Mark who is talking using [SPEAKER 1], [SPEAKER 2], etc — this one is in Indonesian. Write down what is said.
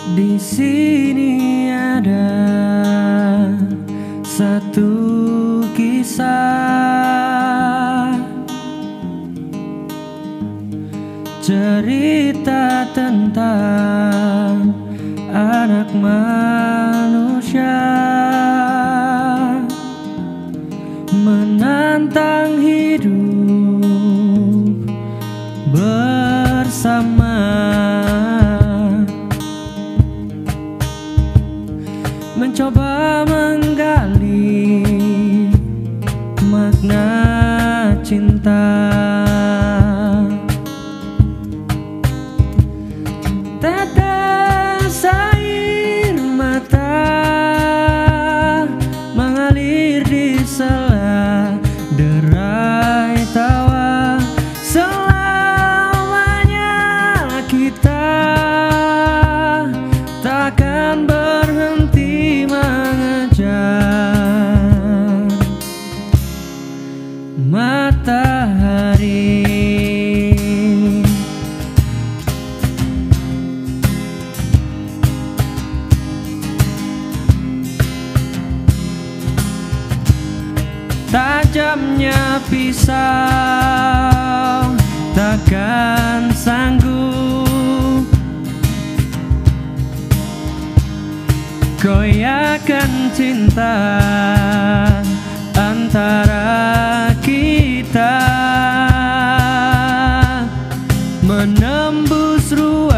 [SPEAKER 1] Di sini ada satu kisah, cerita tentang anak manusia menantang hidup bersama, mencoba menggali makna cinta. Tetes air mata mengalir di sela derai tawa. Selamanya kita takkan berhenti mengejar matahari. Tajamnya pisau takkan sanggup goyahkan cinta antara kita, menembus ruang